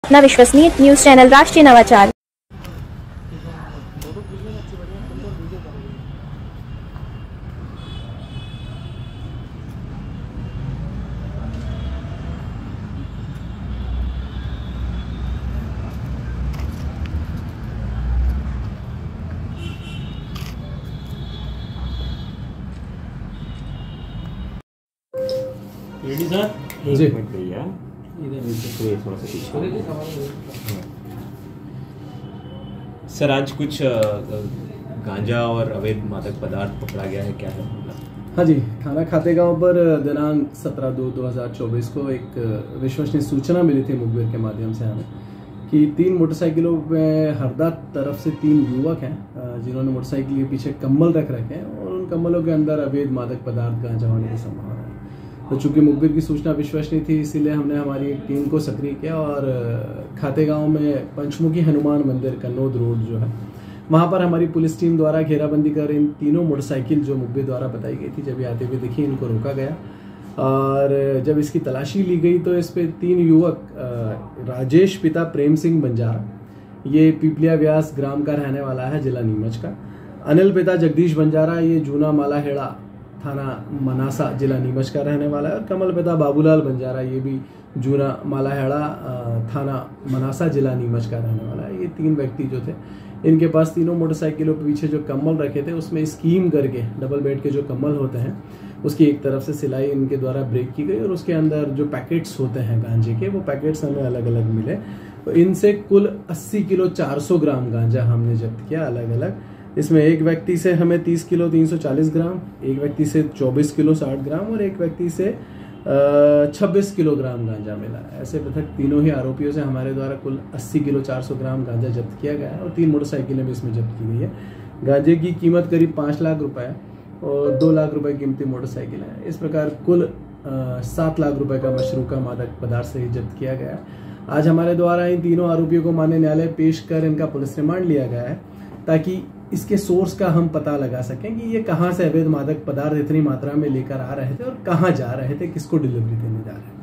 अपना विश्वसनीय news channel राष्ट्रीय नवाचार। Ready sir? जी। एक मिनट भैया, इधर थोड़ा सा पीछे। सर आज कुछ गांजा और अवैध मादक पदार्थ पकड़ा गया है, क्या है मामला? हाँ जी, थाना खातेगांव पर दिनांक 17/2/2024 को एक विश्वसनीय सूचना मिली थी मुखबिर के माध्यम से हमें कि 3 मोटरसाइकिलों में हरदा तरफ से 3 युवक हैं जिन्होंने मोटरसाइकिल के पीछे कम्बल रख रखे हैं और उन कम्बलों के अंदर अवैध मादक पदार्थ गांजा होने की संभावना है। तो चूंकि मुखबिर की सूचना विश्वसनीय थी, इसीलिए हमने हमारी एक टीम को सक्रिय किया और खातेगांव में पंचमुखी हनुमान मंदिर कन्नौद रोड जो है वहाँ पर हमारी पुलिस टीम द्वारा घेराबंदी कर इन तीनों मोटरसाइकिल जो मुखबिर द्वारा बताई गई थी जब ये आते हुए दिखी, इनको रोका गया और जब इसकी तलाशी ली गई तो इस पे 3 युवक राजेश पिता प्रेम सिंह बंजारा, ये पीपलिया व्यास ग्राम का रहने वाला है, जिला नीमच का। अनिल पिता जगदीश बंजारा, ये जूना मालाहेड़ा थाना मनासा जिला नीमच का रहने वाला है। और कमल पिता बाबूलाल बंजारा, ये भी जूना मालाहेड़ा थाना मनासा जिला नीमच का रहने वाला है। ये 3 व्यक्ति जो थे, इनके पास तीनों मोटरसाइकिलों के पीछे जो कम्बल रखे थे उसमें स्कीम करके डबल बेड के जो कम्बल होते हैं उसकी एक तरफ से सिलाई इनके द्वारा ब्रेक की गई और उसके अंदर जो पैकेट्स होते हैं गांजे के, वो पैकेट्स हमें अलग अलग मिले। तो इनसे कुल 80 किलो 400 ग्राम गांजा हमने जब्त किया अलग अलग। इसमें एक व्यक्ति से हमें 30 किलो 340 ग्राम, एक व्यक्ति से 24 किलो 60 ग्राम और एक व्यक्ति से 26 किलोग्राम गांजा मिला। ऐसे पृथक तीनों ही आरोपियों से हमारे द्वारा कुल 80 किलो 400 ग्राम गांजा जब्त किया गया है और 3 मोटरसाइकिलें भी इसमें जब्त की गई है। गांजे की कीमत करीब 5 लाख रुपए और 2 लाख रुपए कीमती मोटरसाइकिल है। इस प्रकार कुल 7 लाख रुपए का मशरूका मादक पदार्थ से जब्त किया गया है। आज हमारे द्वारा इन तीनों आरोपियों को माननीय न्यायालय पेश कर इनका पुलिस रिमांड लिया गया है ताकि इसके सोर्स का हम पता लगा सकें कि ये कहाँ से अवैध मादक पदार्थ इतनी मात्रा में लेकर आ रहे थे और कहाँ जा रहे थे, किसको डिलीवरी देने जा रहे थे।